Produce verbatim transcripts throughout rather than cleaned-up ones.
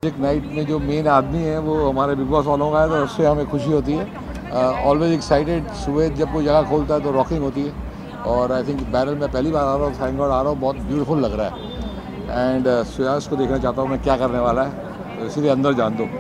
Music night में जो main आदमी है वो हमारे बिग बॉस वालों का है, तो उससे हमें खुशी होती है। Always excited. सुबह जब कोई जगह खोलता है तो रॉकिंग होती है, और आई थिंक बैरल में पहली बार आ रहा हूँ, थैंक गॉड आ रहा हूँ, बहुत ब्यूटीफुल लग रहा है। एंड सुयास को देखना चाहता हूँ मैं क्या करने वाला है, तो इसीलिए अंदर जान दो।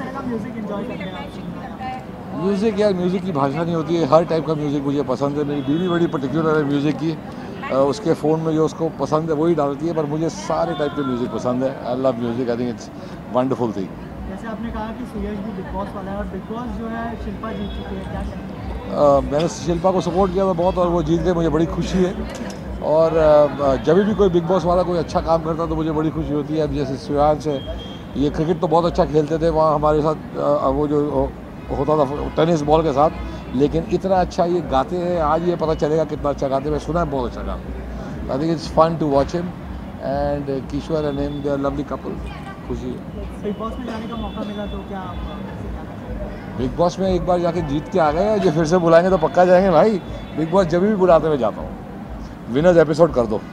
म्यूज़िक यार, म्यूज़िक की भाषा नहीं होती है, हर टाइप का म्यूज़िक मुझे पसंद है। मेरी बीवी बड़ी पर्टिकुलर है म्यूज़िक की, उसके फ़ोन में जो उसको पसंद है वही डालती है, पर मुझे सारे टाइप के म्यूज़िक पसंद है। I love music, I think it's wonderful thing. जैसे आपने कहा कि सुयश भी बिग बॉस वाला है, और बिग बॉस जो है शिल्पा जीत चुकी है, क्या कहेंगे? मैंने शिल्पा को सपोर्ट किया था बहुत, और वो जीत गए, मुझे बड़ी खुशी है। और uh, जब भी कोई बिग बॉस वाला कोई अच्छा काम करता है तो मुझे बड़ी खुशी होती है। अब जैसे सुयांश है, ये क्रिकेट तो बहुत अच्छा खेलते थे वहाँ हमारे साथ, uh, वो जो होता था टेनिस बॉल के साथ, लेकिन इतना अच्छा ये गाते हैं, आज ये पता चलेगा कितना अच्छा गाते हैं। मैं सुना है बहुत अच्छा गाते। I think it's fun to watch him, and Kishore and him, they are lovely couple. खुशी है। बिग बॉस में जाने का मौका मिला तो क्या बिग बॉस में एक बार जाके जीत के आ गए, जो फिर से बुलाएंगे तो पक्का जाएंगे भाई। बिग बॉस जब भी बुलाते मैं जाता हूँ। विनर्स एपिसोड कर दो।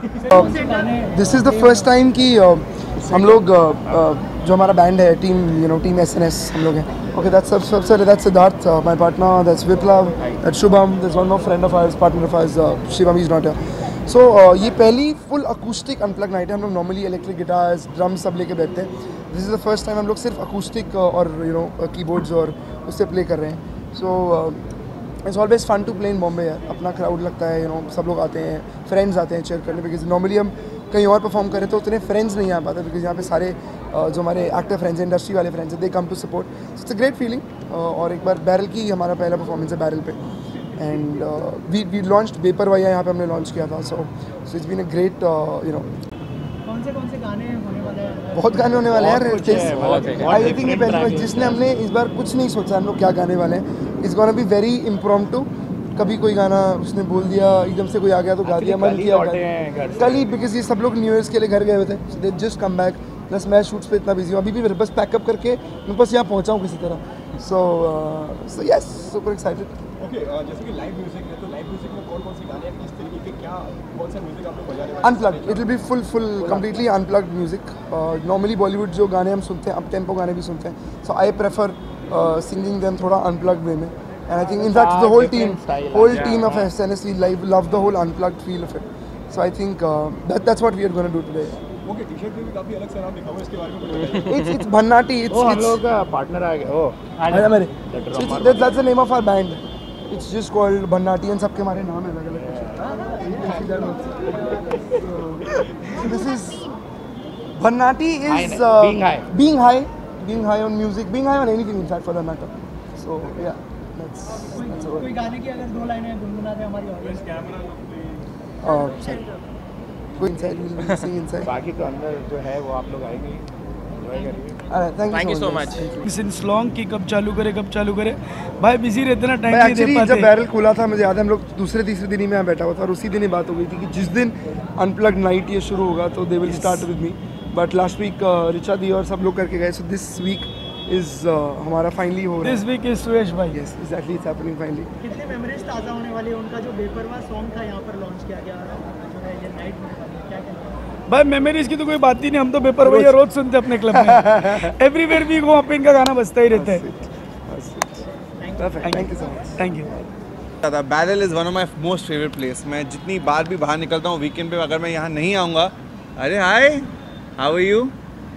This is the first time कि uh, हम लोग uh, uh, जो हमारा बैंड है, team you know team S N S हम लोग हैं। Okay, that's sir that's Siddharth my partner, that's Viplav, that's Shubham, that's one more friend of ours, partner of ours, Shivam is not here. So ये पहली full acoustic unplug night है। हम लोग normally electric guitars, drums सब लेके बैठते हैं। This is the first time हम लोग सिर्फ अकूस्टिक और यू नो कीबोर्ड्स और उससे प्ले कर रहे हैं। So it's always fun to play in Bombay यार। अपना क्राउड लगता है, यू नो सब लोग आते हैं, फ्रेंड्स आते हैं चेयर करने, बिकॉज नॉर्मली हम कहीं और परफॉर्म करें तो उतने फ्रेंड्स नहीं आ पाते, बिकॉज यहाँ पे सारे uh, जो हमारे एक्टर फ्रेंड्स हैं, इंडस्ट्री वाले फ्रेंड्स हैं, they come to support. It's a great feeling. और एक बार बैरल की हमारा पहला परफॉर्मेंस है बैरल पे, and we we launched Beparwahi यहाँ पे हमने लॉन्च किया था। So so it's been a great you know. कौन से कौन से गाने होने वाले हैं? बहुत गाने होने वाले हैं। आई थिंक ये पहली बार जिसने हमने इस बार कुछ नहीं सोचा हम लोग क्या गाने वाले हैं। It's gonna be very impromptu. कभी कोई गाना उसने बोल दिया, एकदम से कोई आ गया तो गा दिया, मन किया कल ही, बिकॉज ये सब लोग न्यू ईयर्स के लिए घर गए हुए थे। So they just come back, plus मैं शूट्स पे इतना बिजी हूँ, अभी भी बस पैकअप करके मैं बस यहाँ पहुँचा हूँ किसी तरह। So so yes, super excited. Okay, जैसे कि लाइव म्यूजिक है, तो लाइव म्यूजिक में कौन कौन से गाने हैं, किस तरीके के, क्या कौन सा म्यूजिक आप लोग बजा रहे हैं? Unplugged, it will be full full completely unplugged music. Normally Bollywood जो गाने हम सुनते हैं, अप टेम्पो गाने भी सुनते हैं, so I prefer singing them थोड़ा अनप्लग्ड वे में। And I think, in fact, the whole team, whole team of S N S we live love the whole unplugged feel of it. So I think uh, that that's what we are going to do today. Okay, T-shirt में भी काफी अलग सा नाम लिखा हुआ है, इसके बारे में कुछ बताइए। It's it's Bhannati. It's हम it's लोग का पार्टनर आ गया। ओह, अरे मेरे, it's that, that's the name of our band. It's just called Bhannati, and सबके हमारे नाम है अलग अलग। So this is Bhannati is uh, being high, being high, being high on music, being high on anything in fact for that matter. So yeah. That's, that's a कोई गाने की अगर दो लाइनें गुनगुना दे हमारी audience. uh, sorry. Go inside, we'll sing inside. बाकी तो अंदर जो है वो आप लोग आएंगे, एंजॉय करिए। Alright, thank, thank you so much. Since long कि कब चालू करे कब चालू करे, भाई बिजी रहते ना, टाइम नहीं दे पाते। जब बैरल खुला था मुझे याद है, हम लोग दूसरे तीसरे दिन ही में बैठा हुआ था, और उसी दिन ही बात हो गई थी कि जिस दिन अनप्लग्ड नाइट ये शुरू होगा तो they will start with me. But last week Richa di और सब लोग करके गए, सो दिस वीक इज हमारा फाइनली हो रहा है। दिस वीक इज सुयश भाई। Yes exactly, it's happening finally. कितने मेमोरीज ताज़ा होने वाली है? उनका जो बेपरवाह सॉन्ग था यहाँ पर लॉन्च किया गया जो है ये नाइट में, क्या कहना है? भाई मेमोरीज की तो कोई बात ही नहीं, हम तो पेपर भैया रोज सुनते अपने क्लब में। एवरीवेयर वी गो अप इनका गाना बजता ही रहता है। Thank you so much. Thank you. Barrel is one of my most favourite place. मैं जितनी बार भी बाहर निकलता हूँ वीकेंड पे, अगर मैं यहाँ नहीं आऊँगा, अरे हाय हाउ आर यू,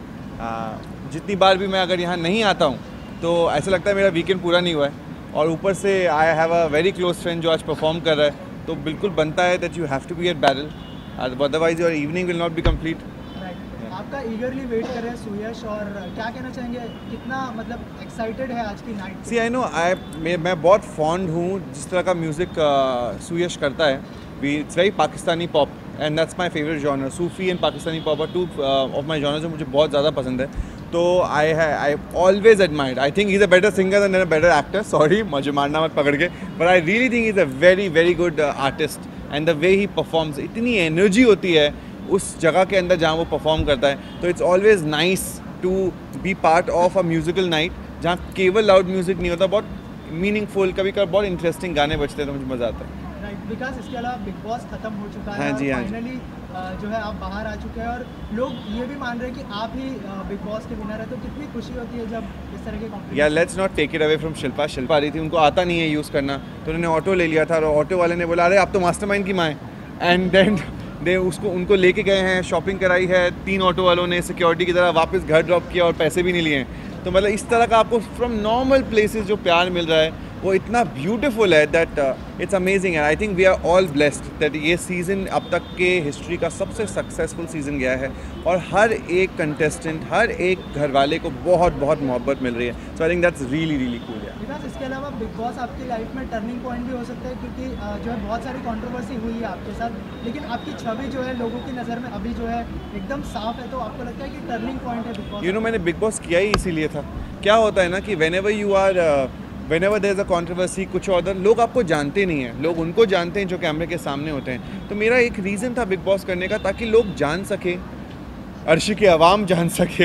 जितनी बार भी मैं अगर यहाँ नहीं आता हूँ तो ऐसा लगता है मेरा वीकेंड पूरा नहीं हुआ है। और ऊपर से I have a very close friend जो आज परफॉर्म कर रहा है, तो बिल्कुल बनता है that you have to be at Barrel, otherwise your evening will not be complete. आपका ईगरली वेट कर रहे हैं सुयश, और क्या कहना चाहेंगे, कितना मतलब एक्साइटेड है आज की नाइट? सी आई नो, आई मैं मैं बहुत फॉन्ड हूँ जिस तरह का म्यूज़िक सुयश करता है। We it's very Pakistani pop, and that's my favourite genre. Sufi and Pakistani pop are two of my genre जो मुझे बहुत ज़्यादा पसंद है। तो आई है I always admired, I think he is a better singer and a better actor, sorry मुझे मारना मत पकड़ के, but I really think he is a very very good artist, and the way he performs, इतनी energy होती है उस जगह के अंदर जहाँ वो परफॉर्म करता है। तो it's always nice to be part of a musical night जहाँ केवल लाउड म्यूजिक नहीं होता, बहुत मीनिंगफुल, कभी कभी बहुत इंटरेस्टिंग गाने बजते हैं, तो मुझे मज़ा आता है। राइट, विकास इसके अलावा बिग बॉस खत्म हो चुका है हाँ जी, और हाँ जी। फाइनली जो है आप बाहर आ चुके हैं और लोग ये भी मान रहे हैं कि आप ही बिग बॉस के विनर है, तो कितनी खुशी होती है जब इस तरह के कॉम्पिटिशन। या let's not take it away from Shilpa Shilpa आ रही थी, उनको आता नहीं है यूज़ करना, तो उन्होंने ऑटो ले लिया था और ऑटो वाले ने बोला अरे आप तो मास्टरमाइंड की माँ हैं, एंड देन दे उसको उनको लेके गए हैं, शॉपिंग कराई है, तीन ऑटो वालों ने सिक्योरिटी की तरह वापस घर ड्रॉप किया और पैसे भी नहीं लिए हैं। तो मतलब इस तरह का आपको फ्रॉम नॉर्मल प्लेसेस जो प्यार मिल रहा है वो इतना ब्यूटीफुल है that it's amazing and I think we are all blessed that ये सीज़न अब तक के हिस्ट्री का सबसे सक्सेसफुल सीज़न गया है और हर एक कंटेस्टेंट, हर एक घर वाले को बहुत बहुत मोहब्बत मिल रही है। So I think that's really really cool है। विकास इसके अलावा बिग बॉस आपकी लाइफ में टर्निंग पॉइंट भी हो सकता है क्योंकि अ, जो है बहुत सारी कंट्रोवर्सी हुई है आपके साथ, लेकिन आपकी छवि जो है लोगों की नज़र में अभी जो है एकदम साफ है, तो आपको लगता है कि टर्निंग पॉइंट है बिग बॉस? यू नो मैंने बिग बॉस किया ही इसीलिए था। क्या होता है ना कि whenever you are whenever there is a controversy, कुछ और लोग आपको जानते नहीं हैं, लोग उनको जानते हैं जो कैमरे के सामने होते हैं। तो मेरा एक रीज़न था बिग बॉस करने का ताकि लोग जान सके, अर्शी की आवाम जान सके,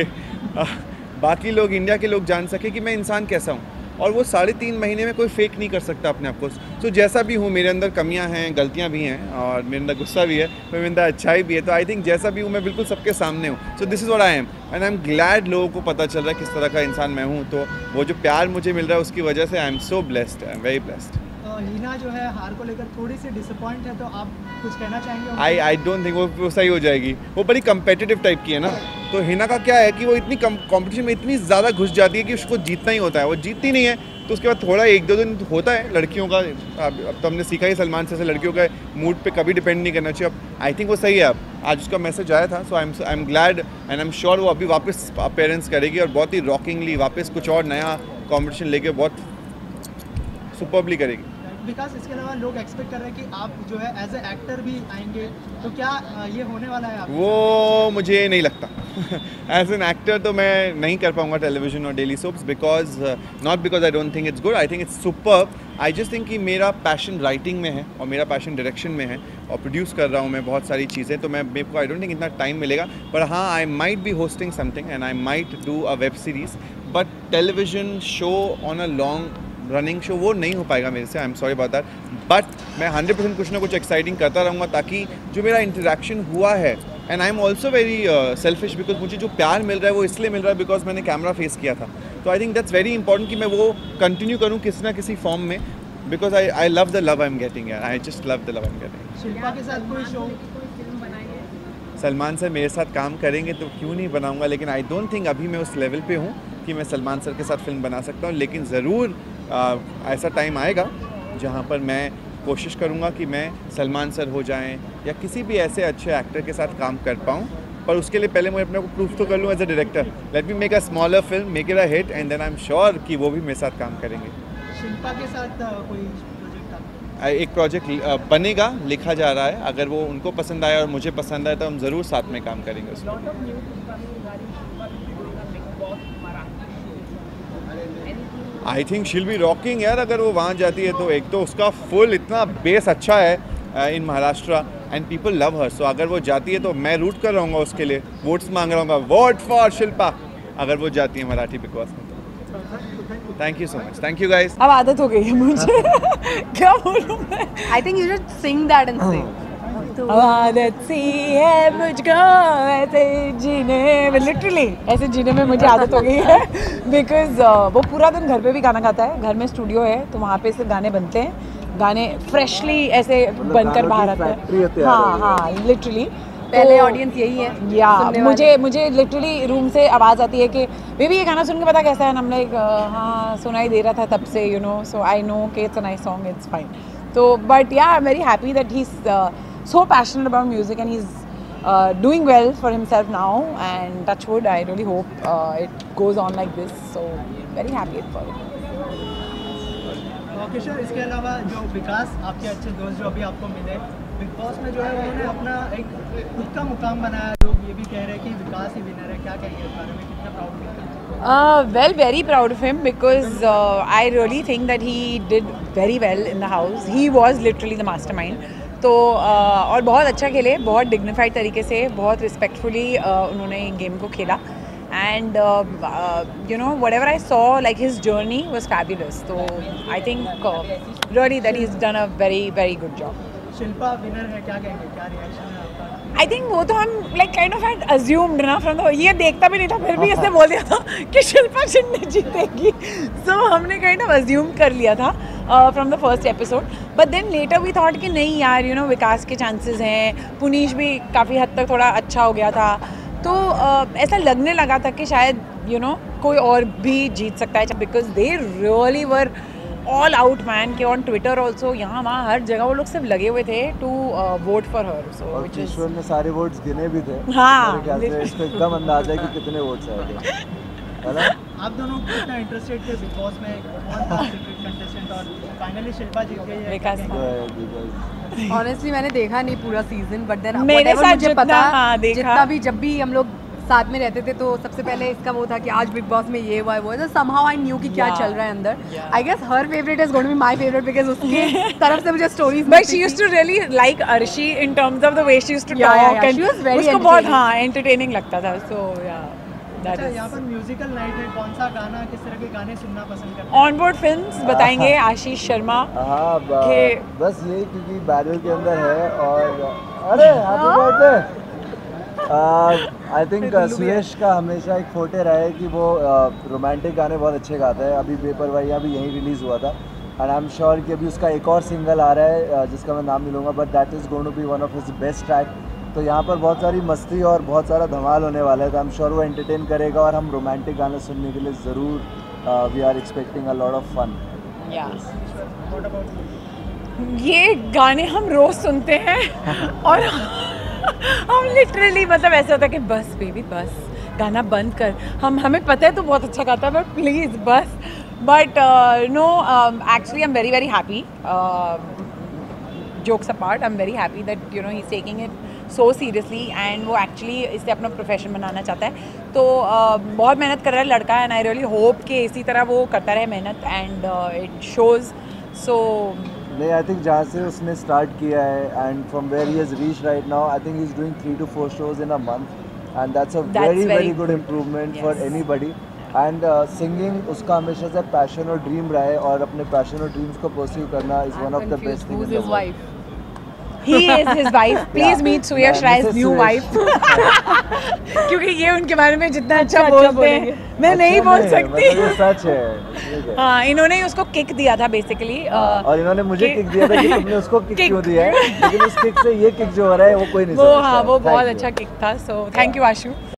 बाकी लोग इंडिया के लोग जान सके कि मैं इंसान कैसा हूँ। और वो साढ़े तीन महीने में कोई फेक नहीं कर सकता अपने आप को। सो जैसा भी हूँ, मेरे अंदर कमियाँ हैं, गलतियाँ भी हैं और मेरे अंदर गुस्सा भी है, मेरे अंदर अच्छाई भी है। तो आई थिंक जैसा भी हूँ मैं बिल्कुल सबके सामने हूँ। So this is what I am and I am glad लोगों को पता चल रहा है किस तरह का इंसान मैं हूँ। तो वो जो प्यार मुझे मिल रहा है उसकी वजह से I am so blessed, I am very blessed. Heena जो है हार को लेकर थोड़ी सी डिसअपॉइंट है, तो आप कुछ कहना चाहेंगे? आई आई डोंट थिंक वो वो सही हो जाएगी। वो बड़ी कंपेटिटिव टाइप की है ना, तो हिना का क्या है कि वो इतनी कंपटीशन में इतनी ज़्यादा घुस जाती है कि उसको जीतना ही होता है। वो जीतती नहीं है तो उसके बाद थोड़ा एक दो दिन होता है लड़कियों का। अब अब तो हमने सीखा ही सलमान से, लड़कियों का मूड पे कभी डिपेंड नहीं करना चाहिए। अब आई थिंक वो सही है। अब आज उसका मैसेज आया था, so I am I am glad and I am sure वो अभी वापस अपेयरेंस करेगी और बहुत ही रॉकिंगली वापस कुछ और नया कॉम्पिटिशन लेके बहुत सुपर्बली करेगी। विकास इसके अलावा लोग एक्सपेक्ट कर रहे हैं कि आप जो है एज ए एक्टर भी आएंगे, तो क्या अ, ये होने वाला है? आप वो मुझे नहीं लगता। एज एन एक्टर तो मैं नहीं कर पाऊंगा टेलीविजन और daily soaps, because not because I don't think it's good, I think it's super. I just think कि मेरा पैशन राइटिंग में है और मेरा पैशन डायरेक्शन में है और प्रोड्यूस कर रहा हूँ मैं बहुत सारी चीज़ें, तो मैं मेरे को आई डोंट थिंक इतना टाइम मिलेगा। पर हाँ, I might be hosting something and I might do a web series, but television show on a long running show वो नहीं हो पाएगा मेरे से। I am sorry about that, but मैं हंड्रेड परसेंट कुछ ना कुछ एक्साइटिंग करता रहूँगा ताकि जो मेरा इंटरेक्शन हुआ है, and I am also very selfish because मुझे जो प्यार मिल रहा है वो इसलिए मिल रहा है बिकॉज मैंने कैमरा फेस किया था। तो I think that's very important कि मैं वो कंटिन्यू करूँ किसी ना किसी फॉर्म में, because I I love the love I am getting, I just love the love I am getting. Shilpa के साथ कोई शो? सलमान सर मेरे साथ काम करेंगे तो क्यों नहीं बनाऊंगा, लेकिन आई डोंट थिंक अभी मैं उस लेवल पे हूँ कि मैं सलमान सर के साथ फिल्म बना सकता हूँ। लेकिन ज़रूर ऐसा टाइम आएगा जहाँ पर मैं कोशिश करूँगा कि मैं सलमान सर हो जाएं या किसी भी ऐसे अच्छे एक्टर के साथ काम कर पाऊँ, पर उसके लिए पहले मैं अपने को प्रूफ तो कर लूँ as a director. Let me make a smaller film, make it a hit, and then I am sure कि वो भी मेरे साथ काम करेंगे। शिल्पा के साथ अ, कोई प्रोजेक्ट था? एक प्रोजेक्ट बनेगा, लिखा जा रहा है। अगर वो उनको पसंद आया और मुझे पसंद आया तो हम ज़रूर साथ में काम करेंगे उसमें। I think she'll be rocking यार। अगर वो वहाँ जाती है तो एक तो उसका फुल इतना बेस अच्छा है in Maharashtra and people love her. So अगर वो जाती है तो मैं रूट कर रहूँगा उसके लिए, वोट्स मांग रहा हूँ, वोट फॉर शिल्पा अगर वो जाती है मराठी बिग बॉस में। Thank you so much, thank you guys. अब आदत हो गई है मुझे। क्या बोलूं मैं? I think you should sing that and sing. आदत सी है मुझको ऐसे जीने में, लिटरली ऐसे जीने में मुझे आदत हो गई है। बिकॉज uh, वो पूरा दिन घर पे भी गाना गाता है, घर में स्टूडियो है तो वहाँ पे से गाने बनते हैं, गाने फ्रेशली ऐसे बनकर बाहर आते हैं। हाँ हाँ लिटरली पहले ऑडियंस यही है या मुझे मुझे लिटरली रूम से आवाज़ आती है कि बेबी ये गाना सुन के पता कैसा है, हम लाइक हाँ सुनाई दे रहा था तब से, you know, so I know कि it's a nice song, it's fine. तो but yeah I am very happy that he is so passionate about music and he's uh, doing well for himself now, and touch wood, I really hope uh, it goes on like this, so very happy for him. Kishore, इसके अलावा जो विकास आपके अच्छे दोस्त जो अभी आपको मिले बिग बॉस में, जो है उन्होंने अपना एक खुद का मुकाम बनाया, लोग ये भी कह रहे हैं कि विकास ही विनर है, क्या कहेंगे इस बारे में, कितना प्राउड फील करते हैं? Uh, well, very proud of him because uh, I really think that he did very well in the house. He was literally the mastermind. तो uh, और बहुत अच्छा खेले, बहुत डिग्निफाइड तरीके से, बहुत रिस्पेक्टफुली uh, उन्होंने गेम को खेला and uh, uh, you know whatever I saw, like his journey was fabulous. So I think uh, really that he's done a very very good job. Shilpa winner है, क्या कहेंगे, क्या रिएक्शन है आपका? I think वो तो हम like kind of had assumed ना फ्रॉम द, ये देखता भी नहीं था फिर भी इसने बोल दिया था कि शिल्पा शिंदे जीतेगी, सो so, हमने काइंड ऑफ अज्यूम कर लिया था from the first episode. But then later we thought कि नहीं यार, यू नो विकास के चांसेस हैं, पुनीश भी काफ़ी हद तक थोड़ा अच्छा हो गया था, तो uh, ऐसा लगने लगा था कि शायद यू you नो know, कोई और भी जीत सकता है, because they really were all out man के ऑन ट्विटर ऑल्सो, यहाँ वहाँ हर जगह वो लोग सिर्फ लगे हुए थे to vote for her. So ईश्वर ने सारे वोट्स गिने भी थे. हाँ, मेरे ख्याल से इसको एकदम अंदाजा है कि कितने वोट्स आए थे, है ना? आप दोनों कितना इंटरेस्टेड थे बिग बॉस में, कौन था सीक्रेट कंटेस्टेंट, और फाइनली शिल्पा जीत गई है? विकास. ऑनेस्टली मैंने देखा नहीं पूरा सीजन, बट देन मेरे साथ मुझे जितना, पता हाँ, देखा. जितना भी जब भी हम लोग साथ में रहते थे तो सबसे पहले इसका वो था कि आज बिग बॉस में ये हुआ है वो है, तो समहाउ आई न्यू कि क्या Yeah. चल रहा है अंदर. Yeah. I guess her favourite is going to be my favourite because उसकी तरफ से मुझे stories. But she used to really like Arshi in terms of the way she used to Yeah, talk. yeah, yeah. And She was very उसको बहुत entertaining. हाँ entertaining लगता था. So yeah, that अच्छा, is. यहाँ पर म्यूजिकल नाइट है, कौन सा गाना, किस तरह के गाने सुनना पसंद करते हैं? Onboard Films बताएंगे आशीष शर्मा. हाँ, के- बस यही क्योंकि बैरल के अंदर है. और अरे happy birthday. I think Suyash का हमेशा एक फोटे रहा है कि वो रोमांटिक गाने बहुत अच्छे गाता है. अभी बेपरवाहियाँ भी यहीं रिलीज़ हुआ था, एंड आई एम श्योर कि अभी उसका एक और सिंगल आ रहा है uh, जिसका मैं नाम नहीं लूँगा, but that is going to be one of his best track. तो यहाँ पर बहुत सारी मस्ती और बहुत सारा धमाल होने वाला है, तो आई एम श्योर वो एंटरटेन करेगा, और हम रोमांटिक गाने सुनने के लिए ज़रूर we are expecting a lot of fun. Yeah. ये गाने हम रोज सुनते हैं और हम लिटरली मतलब ऐसा होता है कि बस बेबी बस गाना बंद कर, हम हमें पता है तो बहुत अच्छा गाता है बट प्लीज़ बस. But no, actually I am very very happy. Jokes apart, I am very happy that you know he is taking it so seriously, and वो एक्चुअली इसे अपना प्रोफेशन बनाना चाहता है. तो uh, बहुत मेहनत कर रहा है लड़का, एंड आई रियली होप कि इसी तरह वो करता रहे मेहनत, एंड इट शोज़. सो नहीं, आई थिंक जहाँ से उसने स्टार्ट किया है and from where he has reach right now, I think he is doing three two four shows in a month, and that's a very very good improvement for anybody. And singing उसका हमेशा से passion और dream रहा है, और अपने passion और dreams को परस्यू करना is one of the best thing in the world. He is his wife. Please meet Suyash Rai's new wife. क्योंकि ये उनके बारे में जितना अच्छा बोलते हैं मैं नहीं बोल सकती. ये सच है. हाँ, इन्होंने उसको किक दिया था बेसिकली, और इन्होंने मुझे किक दिया था कि तुमने उसको किक क्यों दिया है, लेकिन इस किक से ये किक जो हो रहा है वो कोई नहीं वो समझता. हाँ वो बहुत अच्छा किक था. So thank you Ashu.